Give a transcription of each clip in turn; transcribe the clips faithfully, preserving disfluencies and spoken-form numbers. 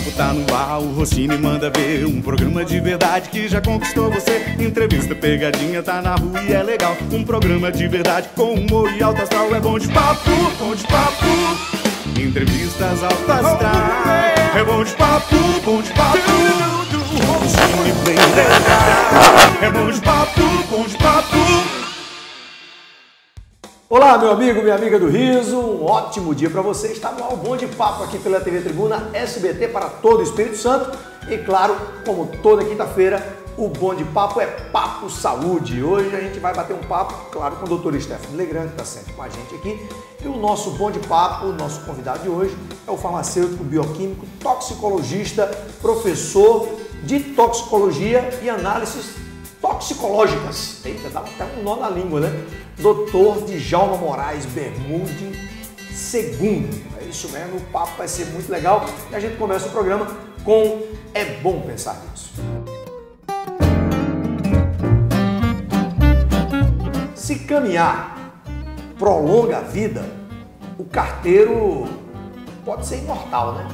papo tá no ar, o Rossini manda ver. Um programa de verdade que já conquistou você. Entrevista, pegadinha, tá na rua e é legal. Um programa de verdade com humor e alto astral. É bom de papo, bom de papo. Entrevistas alto astral. É bom de papo, bom de papo. O Rossini vem detalhar. É bom de papo, bom de papo. Olá, meu amigo, minha amiga do Riso, um ótimo dia para você. Está no Bom de Papo aqui pela T V Tribuna S B T para todo o Espírito Santo. E claro, como toda quinta-feira, o Bom de Papo é Papo Saúde. Hoje a gente vai bater um papo, claro, com o doutor Stefano Legrand, que está sempre com a gente aqui. E o nosso Bom de Papo, o nosso convidado de hoje é o farmacêutico, bioquímico, toxicologista, professor de toxicologia e análises toxicológicas. Eita, dá até um nó na língua, né? doutor Djalma Moraes Bermude segundo. É isso mesmo, o papo vai ser muito legal. E a gente começa o programa com É Bom Pensar Nisso. Se caminhar prolonga a vida, o carteiro pode ser imortal, né?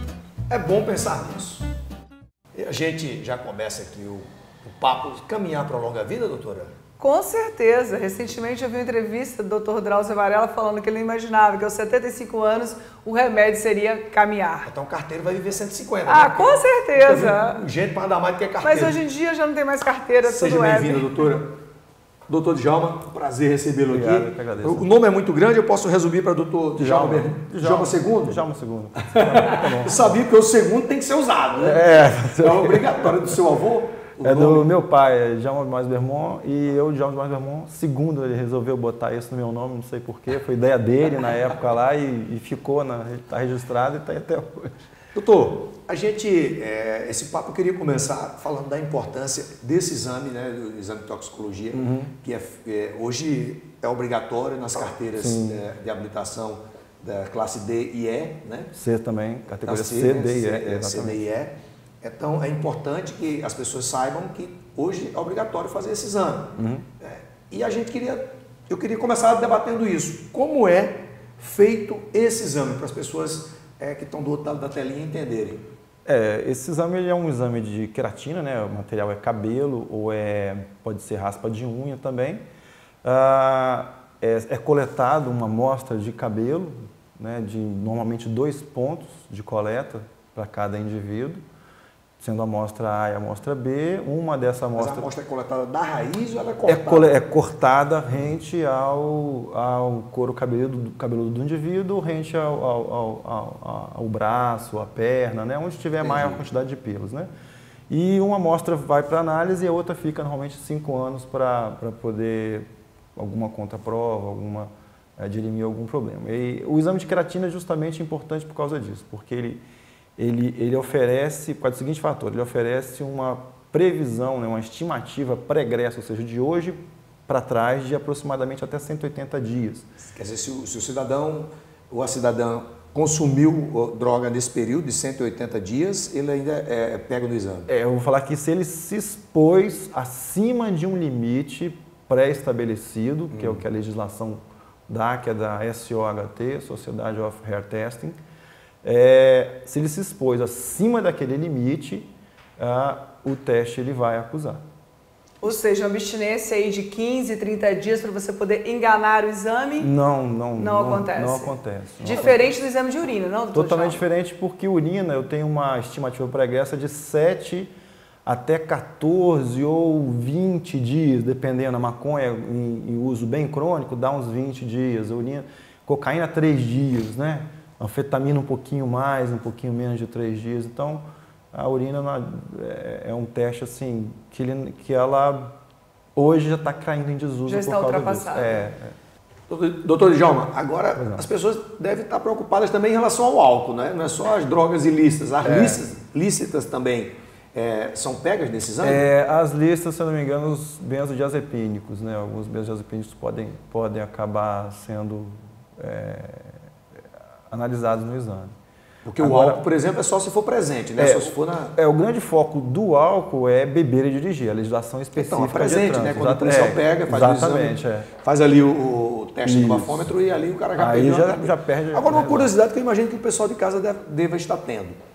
É bom pensar nisso. E a gente já começa aqui o, o papo. Caminhar prolonga a vida, doutora? Com certeza. Recentemente eu vi uma entrevista do doutor Drauzio Varela falando que ele não imaginava que aos setenta e cinco anos o remédio seria caminhar. Então o carteiro vai viver cento e cinquenta. Ah, né? com certeza. Gente para andar mais do que carteiro. Mas hoje em dia já não tem mais carteira, Seja tudo web. bem-vindo, doutora. Doutor Djalma, prazer recebê-lo aqui. Obrigado, eu que agradeço. O nome é muito grande, eu posso resumir para doutor Djalma. Djalma. Djalma segundo? Djalma segundo. Eu sabia que o segundo tem que ser usado, né? É. É obrigatório do seu avô? É do meu pai, Djalma Moraes Bermond, e eu, Djalma Moraes Bermond, segundo, ele resolveu botar isso no meu nome, não sei porquê, foi ideia dele na época lá e, e ficou, está registrado e está aí até hoje. Doutor, a gente, é, esse papo eu queria começar falando da importância desse exame, né, do exame de toxicologia, uhum. que é, é, hoje é obrigatório nas carteiras é, de habilitação da classe D e E, né? C também, categoria C, C, D e E. É, C, D e E. Então, é importante que as pessoas saibam que hoje é obrigatório fazer esse exame. Uhum. É, e a gente queria, eu queria começar debatendo isso. Como é feito esse exame para as pessoas é, que estão do outro lado da telinha entenderem? É, esse exame ele é um exame de queratina, né? O material é cabelo ou é, pode ser raspa de unha também. Ah, é, é coletado uma amostra de cabelo, né? De normalmente dois pontos de coleta para cada indivíduo, sendo a amostra A e a amostra B. Uma dessa amostra... Mas a amostra é coletada da raiz ou ela é cortada? É, cortada? É cortada rente ao, ao couro cabeludo, cabeludo do indivíduo, rente ao, ao, ao, ao, ao braço, à perna, né? Onde tiver Entendi. maior quantidade de pelos, né? E uma amostra vai para análise e a outra fica normalmente cinco anos para poder alguma contraprova, alguma é, dirimir algum problema. E o exame de queratina é justamente importante por causa disso, porque ele Ele, ele oferece, por causa do seguinte fator, ele oferece uma previsão, né, uma estimativa pregressa, ou seja, de hoje para trás, de aproximadamente até cento e oitenta dias. Quer dizer, se o, se o cidadão ou a cidadã consumiu droga nesse período de cento e oitenta dias, ele ainda é, pega no exame? É, eu vou falar que se ele se expôs acima de um limite pré-estabelecido, hum. que é o que a legislação dá, que é da S O H T, Society of Hair Testing, É, se ele se expôs acima daquele limite, ah, o teste ele vai acusar. Ou seja, uma abstinência aí de quinze, trinta dias para você poder enganar o exame? Não, não. Não, não acontece? Não acontece. Não diferente acontece. do exame de urina, não, doutor? Totalmente diferente, porque urina eu tenho uma estimativa pregressa de sete até quatorze ou vinte dias, dependendo. A maconha em, em uso bem crônico dá uns vinte dias, a urina, cocaína três dias, né? Anfetamina um pouquinho mais, um pouquinho menos de três dias. Então, a urina é um teste assim que, ele, que ela hoje já está caindo em desuso. Já está ultrapassada. É, é. Doutor Djalma, agora as pessoas devem estar preocupadas também em relação ao álcool, né? Não é só as drogas ilícitas, as é. lícitas, lícitas também é, são pegas nesse exame? É, as listas, se eu não me engano, os benzodiazepínicos, né? Alguns benzodiazepínicos podem, podem acabar sendo... É, analisados no exame. Porque Agora, o álcool, por exemplo, é só se for presente, né? É, só se for na... é, o grande foco do álcool é beber e dirigir, a legislação específica então, é presente, de né? Quando o policial é, pega, faz exatamente, o exame, é. faz ali o, o teste Isso. do bafômetro e ali o cara já Aí perde. já, já perde. Agora, uma né, curiosidade que eu imagino que o pessoal de casa deve, deve estar tendo.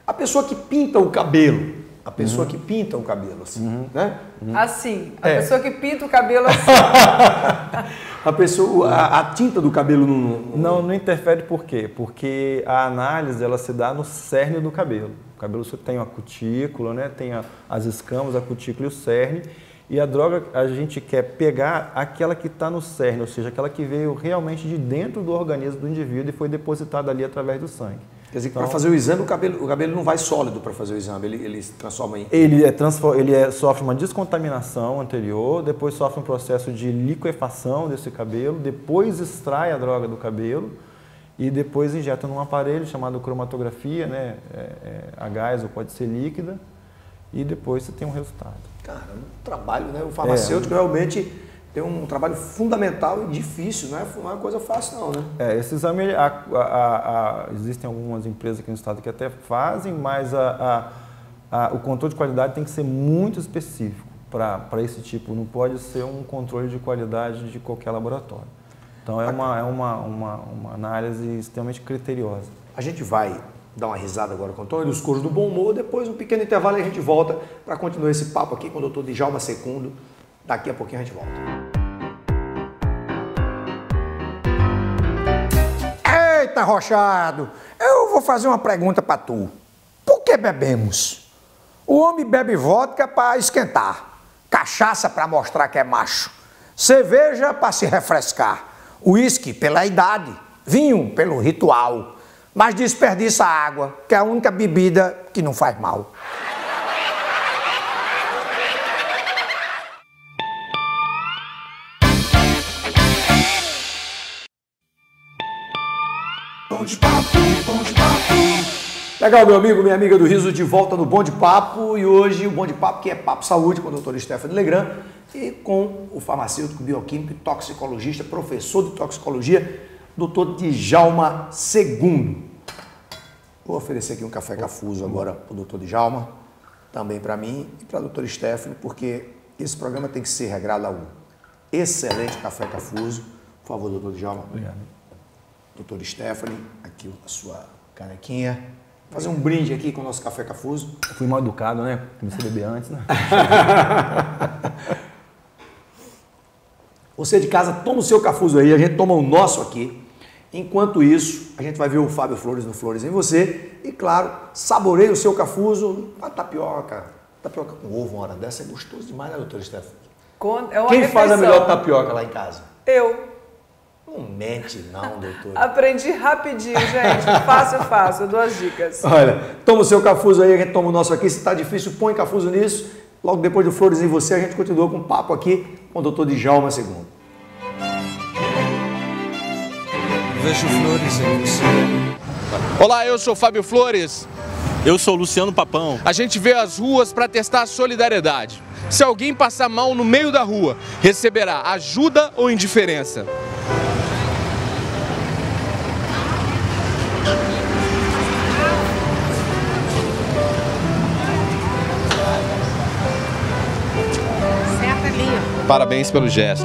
A pessoa que pinta o cabelo, a pessoa uhum. que pinta o cabelo, assim, uhum. né? Uhum. Assim, a é. pessoa que pinta o cabelo assim. a, pessoa, a, a tinta do cabelo não... Não, não interfere por quê? Porque a análise, ela se dá no cerne do cabelo. O cabelo tem a cutícula, né? Tem a, as escamas, a cutícula e o cerne. E a droga, a gente quer pegar aquela que está no cerne, ou seja, aquela que veio realmente de dentro do organismo do indivíduo e foi depositada ali através do sangue. Quer dizer que então, para fazer o exame, o cabelo, o cabelo não vai sólido para fazer o exame, ele, ele se transforma em... Ele, é, ele é, sofre uma descontaminação anterior, depois sofre um processo de liquefação desse cabelo, depois extrai a droga do cabelo e depois injeta num aparelho chamado cromatografia, né? É, é, a gás ou pode ser líquida, e depois você tem um resultado. Cara, um trabalho, né? O farmacêutico é. realmente tem um trabalho fundamental e difícil, não é uma coisa fácil não, né? É, esse exame, a, a, a, a, existem algumas empresas aqui no estado que até fazem, mas a, a, a, o controle de qualidade tem que ser muito específico para esse tipo, não pode ser um controle de qualidade de qualquer laboratório. Então é uma, é uma, uma, uma análise extremamente criteriosa. A gente vai dar uma risada agora com o Antônio dos Coros do Bom Humor, depois um pequeno intervalo e a gente volta para continuar esse papo aqui com o doutor Djalma Secundo. Daqui a pouquinho a gente volta. Eita, Rochado, eu vou fazer uma pergunta para tu. Por que bebemos? O homem bebe vodka para esquentar, cachaça para mostrar que é macho, cerveja para se refrescar, uísque pela idade, vinho pelo ritual, mas desperdiça água, que é a única bebida que não faz mal. Bom de papo, bom de papo. Legal, meu amigo, minha amiga do Riso, de volta no Bom de Papo. E hoje o Bom de Papo, que é Papo Saúde, com o doutor Stephanie Legrand e com o farmacêutico, bioquímico e toxicologista, professor de toxicologia, doutor Djalma Secundo. Vou oferecer aqui um café cafuso agora para o doutor Djalma, também para mim e para a doutora Stephanie, porque esse programa tem que ser regrado a um excelente café cafuso. Por favor, doutor Djalma. Obrigado. Doutora Stephanie, aqui a sua canequinha. Fazer um brinde aqui com o nosso café cafuso. Eu fui mal educado, né? Comecei a beber antes, né? Você de casa, toma o seu cafuso aí, a gente toma o nosso aqui. Enquanto isso, a gente vai ver o Fábio Flores no Flores em Você. E claro, saboreie o seu cafuso, a tapioca. Tapioca com ovo, uma hora dessa é gostoso demais, né, doutora Stephanie? É uma Quem refeição. faz a melhor tapioca lá em casa? Eu. Não mente não, doutor. Aprendi rapidinho, gente. Fácil, fácil. Duas dicas. Olha, toma o seu cafuso aí, a gente toma o nosso aqui. Se tá difícil, põe cafuso nisso. Logo depois do Flores em Você, a gente continua com um papo aqui com o doutor Djalma Secundo. Vejo flores em você. Olá, eu sou Fábio Flores. Eu sou Luciano Papão. A gente vê as ruas para testar a solidariedade. Se alguém passar mal no meio da rua, receberá ajuda ou indiferença? Certo ali. Parabéns pelo gesto.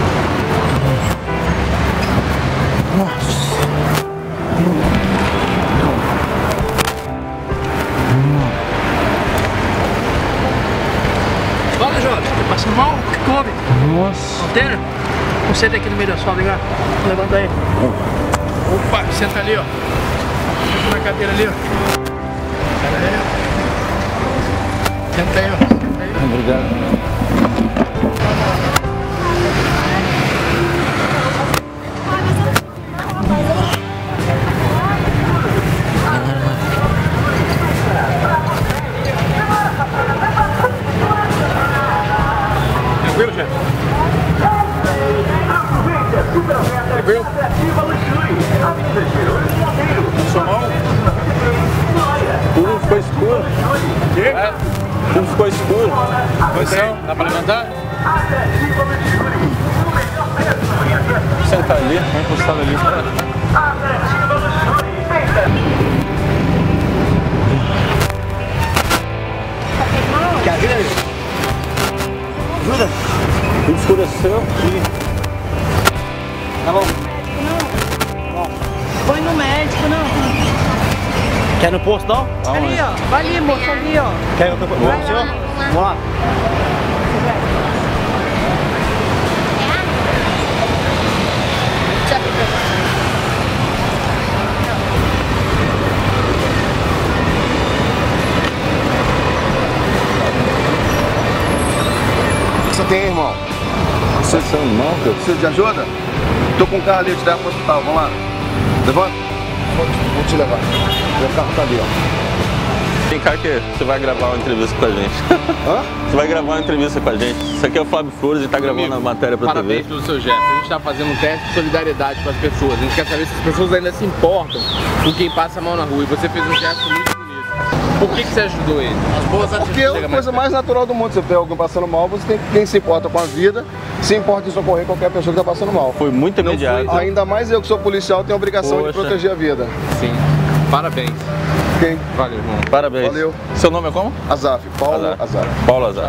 Fala, jovem. Tá passando mal? O que come? Nossa. Container? Senta aqui no meio da sua, ligar. Levanta aí. Opa, senta ali, ó. Senta na cadeira ali, ó. Senta aí, ó. Senta aí, ó. Senta aí. Obrigado. Tranquilo, chefe? Tranquilo? Passou mal? Tudo ficou escuro. Quê? É, tudo ficou escuro. Pois é. Dá pra levantar? Senta ali, vai encostado ali. Quer ajuda aí? Ajuda? Tudo escureceu. Tá bom. Foi no médico, não. Quer ir no posto, não? Ali, ó. Vai ali, moço, ali, ó. Quer ir no posto? Vamos, senhor? Vamos lá. Você tem, irmão? Você não, cara. Precisa de ajuda? Tô com um carro ali, te levo pro hospital, vamos lá. Levanta. Vou, vou te levar. Meu carro tá ali, ó. Vem cá que você vai gravar uma entrevista com a gente. Hã? Você vai gravar uma entrevista com a gente. Isso aqui é o Fábio Flores e tá gravando a matéria pra Parabéns T V. pelo seu gesto. A gente tá fazendo um teste de solidariedade com as pessoas. A gente quer saber se as pessoas ainda se importam com quem passa a mão na rua. E você fez um gesto muito bonito. Por que, que você ajudou ele? As boas Porque é a coisa mais natural do mundo. Você vê alguém passando mal, você tem quem se importa com a vida, se importa em socorrer qualquer pessoa que está passando mal. Foi muito imediato. Foi, ainda mais eu que sou policial tenho a obrigação Poxa. de proteger a vida. Sim. Parabéns. Quem? Valeu, irmão. Parabéns. Valeu. Seu nome é como? Azaf, Paulo Azar. Azar. Paulo Azar.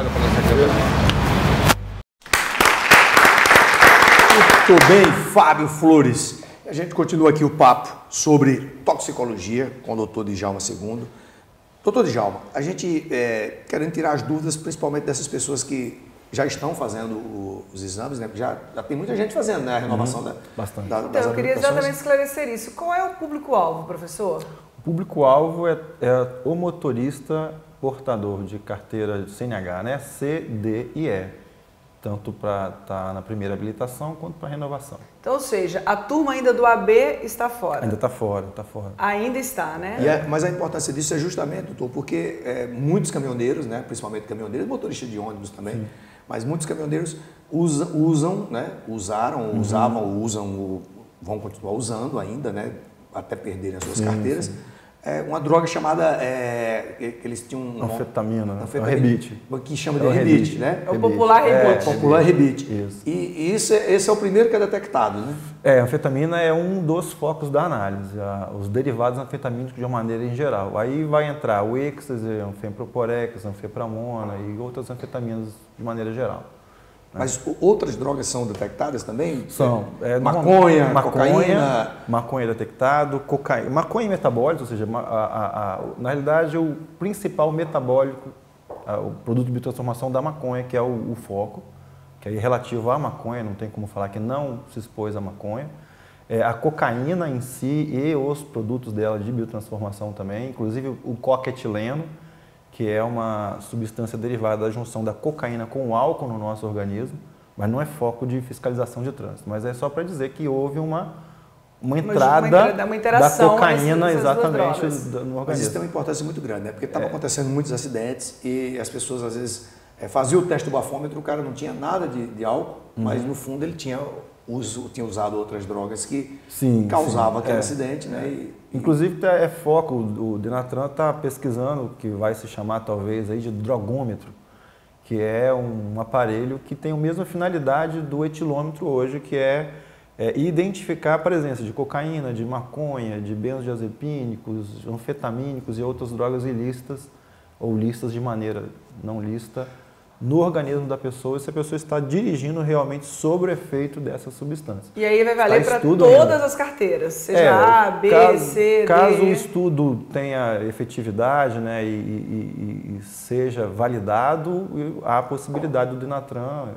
Muito bem, Fábio Flores. A gente continua aqui o papo sobre toxicologia com o doutor Djalma segundo. Doutor Djalma, a gente é, querendo tirar as dúvidas, principalmente dessas pessoas que já estão fazendo o, os exames, né? Já, já tem muita gente fazendo, né? A renovação Uhum, da, bastante. da, Então, das eu queria habilitações. exatamente esclarecer isso. Qual é o público-alvo, professor? O público-alvo é, é o motorista portador de carteira de C N H, né? C, D e E. Tanto para estar na primeira habilitação quanto para renovação. Então, ou seja, a turma ainda do A B está fora. Ainda está fora, está fora. Ainda está, né? E é, mas a importância disso é justamente, doutor, porque é, muitos caminhoneiros, né, principalmente caminhoneiros, motoristas de ônibus também, Sim. mas muitos caminhoneiros usam, usam né, usaram, uhum. usavam, usam, o, vão continuar usando ainda, né, até perderem as suas sim, carteiras. Sim. É uma droga chamada, é, que eles tinham um anfetamina, né? Anfetamina, é o rebite. Que chama de é rebite, rebite, né? É o popular rebite. É, popular rebite. Isso. E, e isso é, esse é o primeiro que é detectado, né? É, a anfetamina é um dos focos da análise, a, os derivados anfetamínicos de uma maneira em geral. Aí vai entrar o êxtase, anfeproporex, anfepramona e outras anfetaminas de maneira geral. Mas outras drogas são detectadas também? São. É, maconha, maconha, cocaína... Maconha detectado, cocaína, maconha e metabólico, ou seja, a, a, a, na realidade o principal metabólico, a, o produto de biotransformação da maconha, que é o, o foco, que é relativo à maconha, não tem como falar que não se expôs à maconha. É, a cocaína em si e os produtos dela de biotransformação também, inclusive o coquetileno, que é uma substância derivada da junção da cocaína com o álcool no nosso organismo, mas não é foco de fiscalização de trânsito, mas é só para dizer que houve uma, uma entrada uma, uma da cocaína exatamente no organismo. Mas isso tem uma importância muito grande, né? Porque estava é. acontecendo muitos acidentes e as pessoas às vezes é, faziam o teste do bafômetro, o cara não tinha nada de, de álcool, uhum. mas no fundo ele tinha, uso, tinha usado outras drogas que sim, causavam sim. aquele é. acidente, né? E, Inclusive é foco, o Denatran está pesquisando o que vai se chamar talvez aí de drogômetro, que é um aparelho que tem a mesma finalidade do etilômetro hoje, que é, é identificar a presença de cocaína, de maconha, de benzodiazepínicos, anfetamínicos e outras drogas ilícitas ou listas de maneira não lícita no organismo da pessoa, se a pessoa está dirigindo realmente sob o efeito dessa substância. E aí vai valer para todas ainda. As carteiras, seja é, A, B, caso, C, D. Caso o estudo tenha efetividade, né, e, e, e seja validado, há a possibilidade do Denatran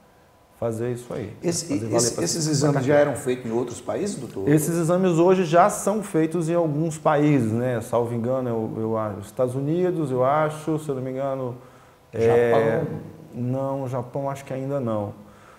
fazer isso aí. Esse, fazer esse, pra, esses exames já eram feitos em outros países, doutor? Esses exames hoje já são feitos em alguns países, né? Salvo engano, eu, eu acho, Estados Unidos, eu acho, se eu não me engano... Japão? É, não, Japão acho que ainda não.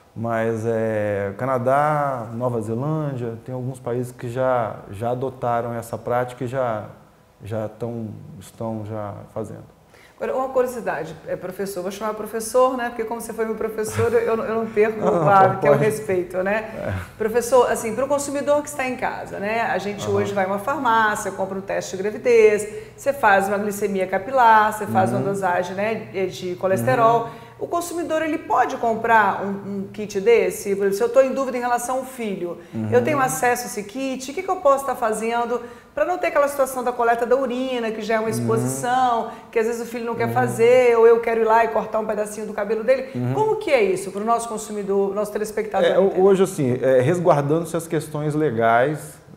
Mas é, Canadá, Nova Zelândia, tem alguns países que já, já adotaram essa prática e já, já tão, estão já fazendo. Agora, uma curiosidade, é professor, vou chamar professor, né? Porque como você foi meu professor, eu, eu não perco o claro, que é o respeito, né? É. Professor, assim, para o consumidor que está em casa, né? A gente uhum. hoje vai a uma farmácia, compra um teste de gravidez, você faz uma glicemia capilar, você faz uhum. uma dosagem, né, de colesterol. Uhum. O consumidor, ele pode comprar um, um kit desse? Por exemplo, se eu estou em dúvida em relação ao filho, uhum. eu tenho acesso a esse kit? O que, que eu posso estar fazendo para não ter aquela situação da coleta da urina, que já é uma exposição, uhum. que às vezes o filho não quer uhum. fazer, ou eu quero ir lá e cortar um pedacinho do cabelo dele? Uhum. Como que é isso para o nosso consumidor, nosso telespectador? É, hoje, assim, é, resguardando-se as questões legais,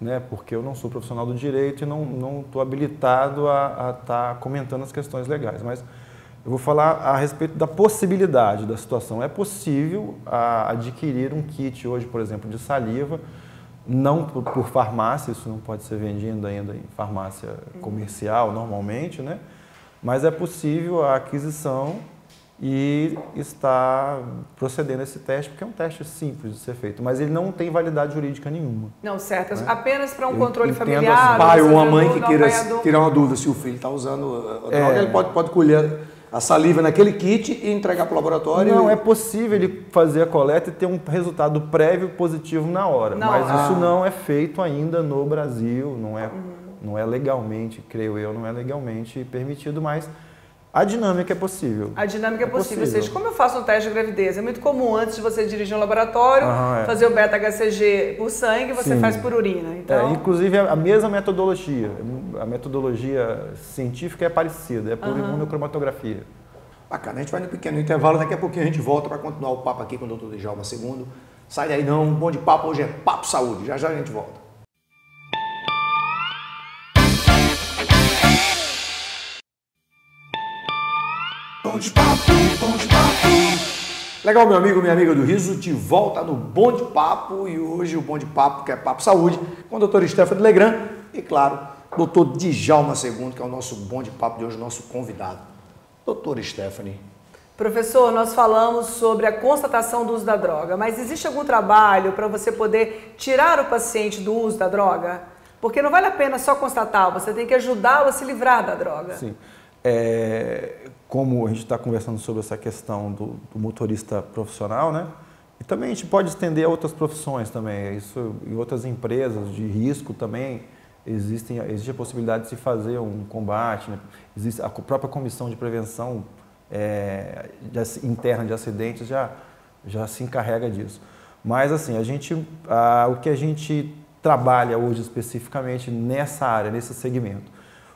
né? Porque eu não sou profissional do direito e não estou habilitado a estar tá comentando as questões legais. Mas eu vou falar a respeito da possibilidade da situação. É possível a, adquirir um kit hoje, por exemplo, de saliva, não por, por farmácia, isso não pode ser vendido ainda em farmácia comercial normalmente, né? Mas é possível a aquisição e está procedendo a esse teste, porque é um teste simples de ser feito, mas ele não tem validade jurídica nenhuma. Não, certo. Né? Apenas para um Eu controle familiar. Um pai ou uma mãe que do queira apanhador. tirar uma dúvida se o filho está usando a droga, É. ele pode, pode colher a saliva naquele kit e entregar para o laboratório. Não, e... é possível ele fazer a coleta e ter um resultado prévio positivo na hora, Na mas hora. isso Ah. não é feito ainda no Brasil, não é, não é legalmente, creio eu, não é legalmente permitido, mas a dinâmica é possível. A dinâmica é, É possível. possível. Ou seja, como eu faço um teste de gravidez? É muito comum, antes de você dirigir um laboratório, Aham, é. fazer o beta-H C G por sangue, você Sim. faz por urina. Então, É, inclusive a mesma metodologia, a metodologia científica é parecida, é por imunocromatografia. Bacana, a gente vai no pequeno intervalo, daqui a pouquinho a gente volta para continuar o papo aqui com o doutor Djalma segundo. Sai daí não, um bom de papo, hoje é Papo Saúde, já já a gente volta. Bom de papo, bom de papo. Legal, meu amigo, minha amiga do Riso, de volta no Bom de Papo e hoje o Bom de Papo, que é Papo Saúde, com o doutor Stephanie Legrand e, claro, doutor Djalma segundo, que é o nosso Bom de Papo de hoje, o nosso convidado. Doutor Stephanie. professor, nós falamos sobre a constatação do uso da droga, mas existe algum trabalho para você poder tirar o paciente do uso da droga? Porque não vale a pena só constatar, você tem que ajudá-lo a se livrar da droga. Sim. É, como a gente está conversando sobre essa questão do, do motorista profissional, né? E também a gente pode estender a outras profissões também. Isso em outras empresas de risco também existem, existe a possibilidade de se fazer um combate, né? Existe a própria comissão de prevenção é, de, interna de acidentes já, já se encarrega disso. Mas assim, a gente, a, o que a gente trabalha hoje especificamente nessa área, nesse segmento,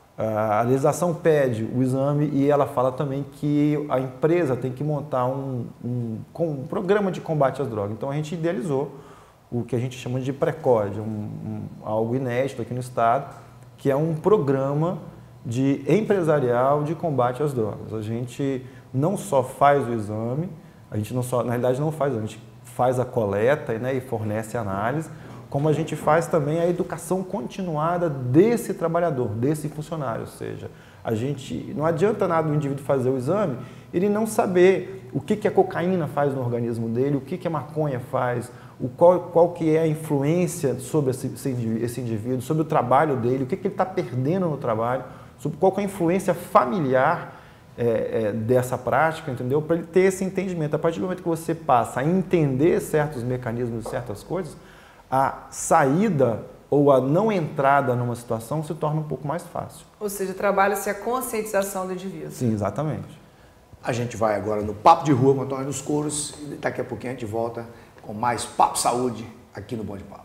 a legislação pede o exame e ela fala também que a empresa tem que montar um, um, um programa de combate às drogas. Então a gente idealizou o que a gente chama de Precode, um, um, algo inédito aqui no estado, que é um programa de empresarial de combate às drogas. A gente não só faz o exame, a gente não só, na realidade não faz, a gente faz a coleta, né, e fornece análise, como a gente faz também a educação continuada desse trabalhador, desse funcionário. Ou seja, a gente, não adianta nada o indivíduo fazer o exame, ele não saber o que, que a cocaína faz no organismo dele, o que, que a maconha faz, o qual, qual que é a influência sobre esse, esse indivíduo, sobre o trabalho dele, o que, que ele está perdendo no trabalho, sobre qual que é a influência familiar é, é, dessa prática, entendeu? Para ele ter esse entendimento. A partir do momento que você passa a entender certos mecanismos, certas coisas, a saída ou a não entrada numa situação se torna um pouco mais fácil. Ou seja, trabalha-se a conscientização do indivíduo. Sim, exatamente. A gente vai agora no Papo de Rua com Antônio dos Couros e daqui a pouquinho a gente volta com mais Papo Saúde aqui no Bom de Papo.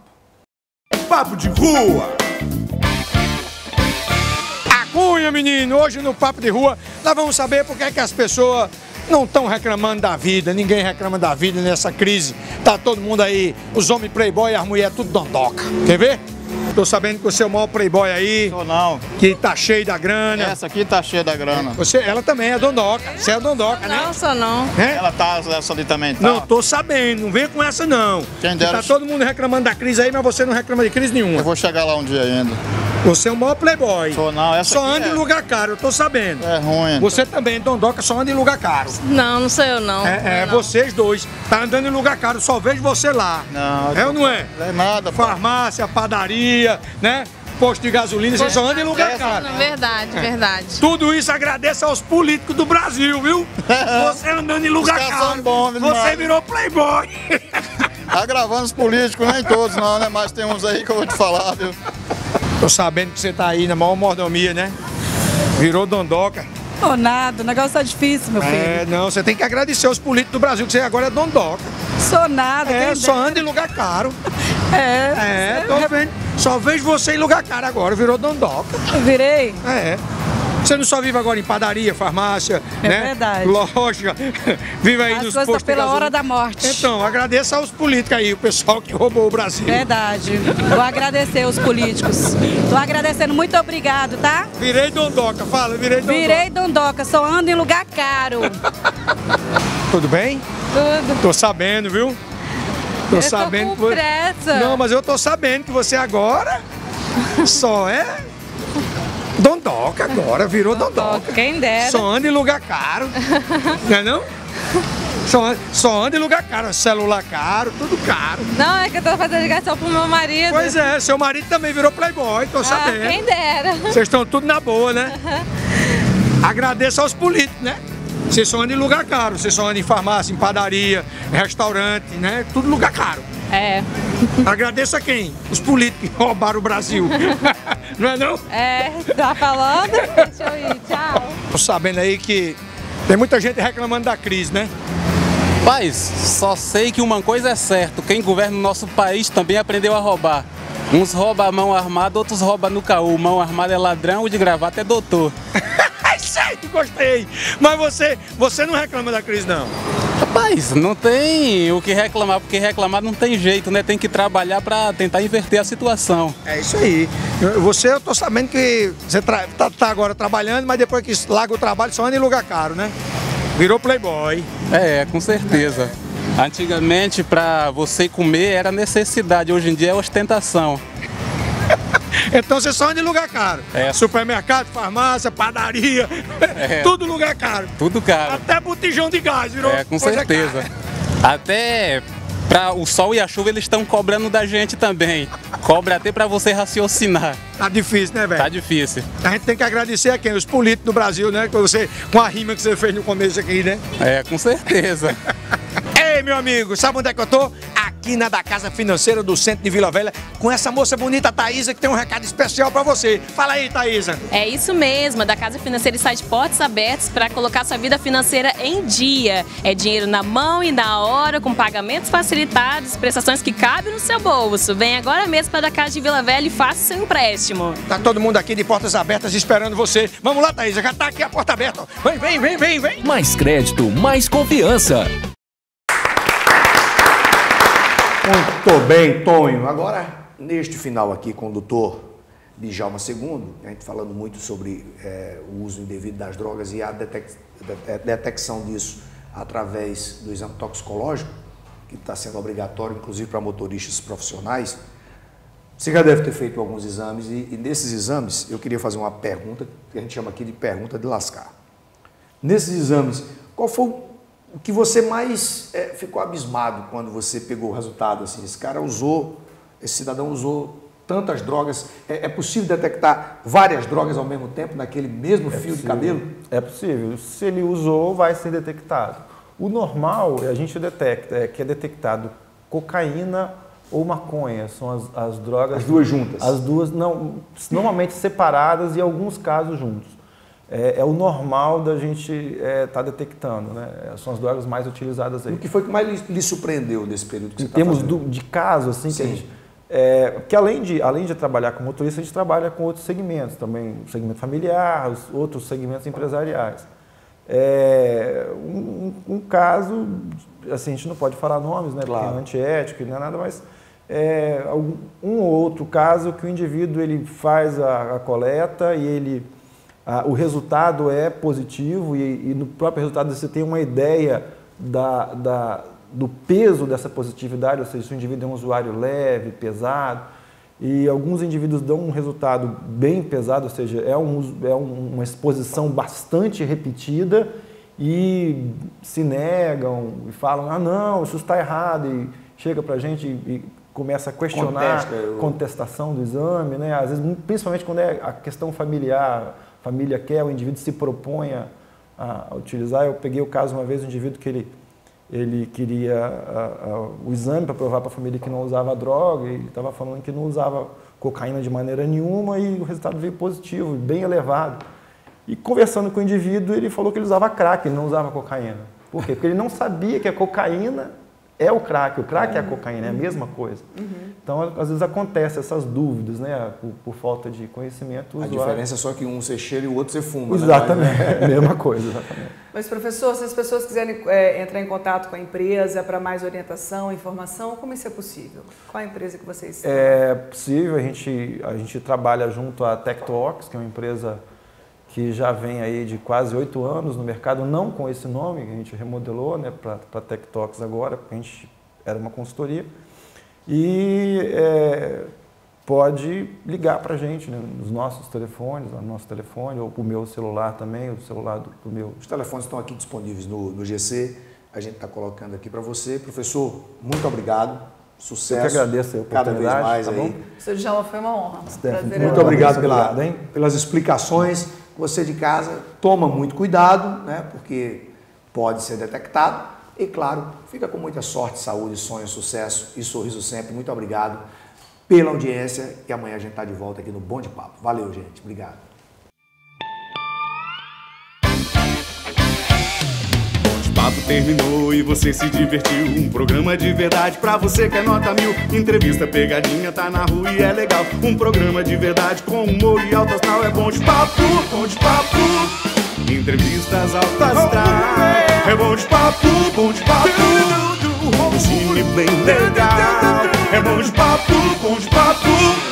Papo de Rua! A Cunha, menino, hoje no Papo de Rua nós vamos saber por que é que as pessoas não estão reclamando da vida, ninguém reclama da vida nessa crise. Tá todo mundo aí, os homens playboy e as mulheres tudo dondoca. Quer ver? Tô sabendo que você é o maior playboy aí. Sou não. Que tá cheio da grana. Essa aqui tá cheia da grana. Você, ela também é dondoca. Você é dondoca, né? Não, sou não. É? Ela tá, essa ali também tá. Não, tô sabendo, não vem com essa não. Quem Que dera- tá todo mundo reclamando da crise aí, mas você não reclama de crise nenhuma. Eu vou chegar lá um dia ainda. Você é o maior playboy. Sou não, essa Só aqui anda é- em lugar caro, eu tô sabendo. É ruim. Você também, dondoca, só anda em lugar caro. Não, não sou eu não. É, é não. vocês dois. Tá andando em lugar caro, só vejo você lá. Não, É ou não é? Não é nada, pô. Farmácia, padaria, né? Posto de gasolina, vocês só andam em lugar caro. Não, verdade, verdade. Tudo isso agradeço aos políticos do Brasil, viu? Você andando em lugar Os caras são caro. bons, viu, Você demais. virou playboy. Tá gravando os políticos, nem todos não, né? Mas tem uns aí que eu vou te falar, viu? Tô sabendo que você tá aí na maior mordomia, né? Virou dondoca. Ô, nada, o negócio tá difícil, meu filho. É, não, você tem que agradecer aos políticos do Brasil, que você agora é dondoca. Sou nada. É, quem só dera. anda em lugar caro. É. É, tô vendo. Só vejo você em lugar caro agora, virou dondoca. Eu virei? É. Você não só vive agora em padaria, farmácia, é né? verdade. Loja, vive aí As nos coisas postos pela de gasolina. hora da morte. Então, agradeça aos políticos aí, o pessoal que roubou o Brasil. Verdade. Vou agradecer os políticos. Tô agradecendo, muito obrigado, tá? Virei dondoca, fala, virei dondoca. Virei dondoca, só ando em lugar caro. Tudo bem? Tudo. Tô sabendo, viu? Tô eu sabendo tô com que pressa. Não, mas eu tô sabendo que você agora só é dondoca agora, virou dondoca. Quem dera. Só anda em lugar caro. Não é não? Só, só anda em lugar caro, celular caro, tudo caro. Não, é que eu tô fazendo ligação pro meu marido. Pois é, seu marido também virou playboy, tô Ah, sabendo. quem dera. Vocês estão tudo na boa, né? Agradeço aos políticos, né? Vocês só andam em lugar caro, vocês só andam em farmácia, em padaria, em restaurante, né? Tudo lugar caro. É. Agradeço a quem? Os políticos que roubaram o Brasil. Não é não? É, tá falando? Deixa eu ir, tchau. Tô sabendo aí que tem muita gente reclamando da crise, né? Paz, só sei que uma coisa é certa, quem governa o nosso país também aprendeu a roubar. Uns roubam a mão armada, outros roubam no caô. Mão armada é ladrão, o de gravata é doutor. Sei que gostei! Mas você, você não reclama da crise, não? Rapaz, não tem o que reclamar, porque reclamar não tem jeito, né? Tem que trabalhar para tentar inverter a situação. É isso aí. Você, eu tô sabendo que você tá, tá agora trabalhando, mas depois que larga o trabalho só anda em lugar caro, né? Virou playboy. É, com certeza. Antigamente, para você comer era necessidade, hoje em dia é ostentação. Então você só anda em lugar caro. É. Supermercado, farmácia, padaria, É. tudo lugar caro. Tudo caro. Até botijão de gás, virou É, com coisa certeza. cara. Até para o sol e a chuva eles estão cobrando da gente também. Cobra até para você raciocinar. Tá difícil, né, velho? Tá difícil. A gente tem que agradecer a quem? Os políticos do Brasil, né? Com você, com a rima que você fez no começo aqui, né? É, com certeza. Ei, meu amigo, sabe onde é que eu tô? Aqui na da Casa Financeira do Centro de Vila Velha, com essa moça bonita, Thaísa, que tem um recado especial pra você. Fala aí, Thaísa. É isso mesmo, a da Casa Financeira está de portas abertas para colocar sua vida financeira em dia. É dinheiro na mão e na hora, com pagamentos facilitados, prestações que cabem no seu bolso. Vem agora mesmo para a da Casa de Vila Velha e faça seu empréstimo. Tá todo mundo aqui de portas abertas esperando você. Vamos lá, Thaísa, já tá aqui a porta aberta. Vem, vem, vem, vem, vem. Mais crédito, mais confiança. Muito bem, Tonho. Agora, neste final aqui com o doutor Djalma Segundo, a gente falando muito sobre é, o uso indevido das drogas e a detec detecção disso através do exame toxicológico, que está sendo obrigatório, inclusive para motoristas profissionais. Você já deve ter feito alguns exames e, e nesses exames eu queria fazer uma pergunta, que a gente chama aqui de pergunta de lascar. Nesses exames, qual foi o O que você mais é, ficou abismado quando você pegou o resultado? Assim, esse cara usou, esse cidadão usou tantas drogas. É, é possível detectar várias drogas ao mesmo tempo naquele mesmo É fio possível. de cabelo? É possível. Se ele usou, vai ser detectado. O normal, a gente detecta, é que é detectado cocaína ou maconha. São as, as drogas... As duas juntas? As duas, não, normalmente separadas e em alguns casos juntos. É, é o normal da gente estar é, tá detectando, né? São as drogas mais utilizadas aí. O que foi que mais lhe, lhe surpreendeu nesse período que Em você termos está do, de caso, assim, Sim. que a gente... É, porque além de, além de trabalhar com motorista, a gente trabalha com outros segmentos também, o segmento familiar, os outros segmentos empresariais. É, um, um caso, assim, a gente não pode falar nomes, né? Claro. Porque é antiético, não é nada, mas é, um ou outro caso que o indivíduo ele faz a, a coleta e ele... Ah, o resultado é positivo e, e no próprio resultado você tem uma ideia da, da, do peso dessa positividade, ou seja, se o indivíduo é um usuário leve, pesado, e alguns indivíduos dão um resultado bem pesado, ou seja, é, um, é um, uma exposição bastante repetida e se negam e falam, ah não, isso está errado, e chega para a gente e, e começa a questionar a contestação do exame, né? Às vezes, principalmente quando é a questão familiar, a família quer, o indivíduo se propõe a, a utilizar. Eu peguei o caso uma vez, um indivíduo que ele, ele queria a, a, o exame para provar para a família que não usava droga e estava falando que não usava cocaína de maneira nenhuma e o resultado veio positivo, bem elevado. E conversando com o indivíduo, ele falou que ele usava crack, ele não usava cocaína. Por quê? Porque ele não sabia que a cocaína é o crack, o crack é a cocaína, é a mesma coisa. Uhum. Então, às vezes acontece essas dúvidas, né, por, por falta de conhecimento. A usuário... diferença é só que um você cheira e o outro você fuma. Exatamente, né? Mas... mesma coisa, exatamente. Mas, professor, se as pessoas quiserem é, entrar em contato com a empresa para mais orientação, informação, como isso é possível? Qual a empresa que vocês estão? É possível, a gente, a gente trabalha junto à TechTalks, que é uma empresa que já vem aí de quase oito anos no mercado, não com esse nome, que a gente remodelou, né, para TechTalks agora, porque a gente era uma consultoria. E é, pode ligar para a gente, né, nos nossos telefones, no nosso telefone, ou o meu celular também, o celular do, do meu... Os telefones estão aqui disponíveis no, no G C, a gente está colocando aqui para você. Professor, muito obrigado, sucesso. Eu que agradeço a oportunidade, cada vez mais tá aí. bom? Professor Djalma, foi uma honra. Muito, muito obrigado pela, pelas explicações. Você de casa, toma muito cuidado, né, porque pode ser detectado. E, claro, fica com muita sorte, saúde, sonho, sucesso e sorriso sempre. Muito obrigado pela audiência e amanhã a gente está de volta aqui no Bom de Papo. Valeu, gente. Obrigado. O papo terminou e você se divertiu. Um programa de verdade pra você que é nota mil. Entrevista pegadinha, tá na rua e é legal. Um programa de verdade com humor e alto astral. É bom de papo, bom de papo. Entrevistas alto astral. É bom de papo, bom de papo. Um cine bem legal. É bom de papo, bom de papo.